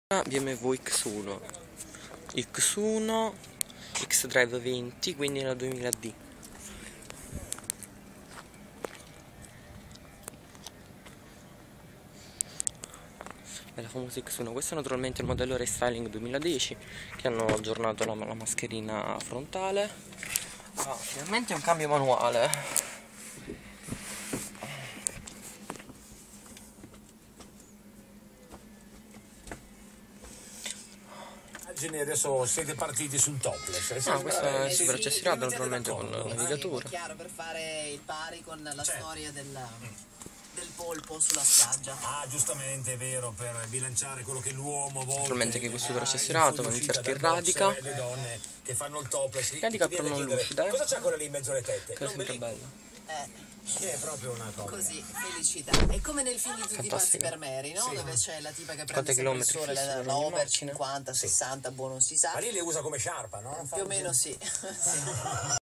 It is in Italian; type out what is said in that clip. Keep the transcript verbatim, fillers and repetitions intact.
B M W X uno X uno X-Drive venti, quindi la duemila D. È la famosa X uno. Questo è naturalmente il modello restyling duemiladieci, che hanno aggiornato la, la mascherina frontale. Ah, finalmente un cambio manuale. Adesso siete partiti sul topless. Ah, questo è il super accessoriato naturalmente con la navigatura. È chiaro, per fare il pari con la certo. storia del, del polpo sulla spiaggia. Ah, giustamente, è vero, per bilanciare quello che l'uomo vuole. Naturalmente che questo super accessoriato con inserti in radica. Le donne che fanno il topless. Radica però non lucida, eh. Cosa c'ha quella lì in mezzo alle tette? Che è sempre bella. Eh, Che è proprio una cosa. così, felicità. È come nel film di Tutti i pazzi per Mary, no? Sì. Dove c'è la tipa che Quanti prende sempre il chilometri sole, fissi la, per la ogni over macchina? cinquanta, sessanta, boh, non si sa. Ma lì le usa come sciarpa, no? Più o meno sì.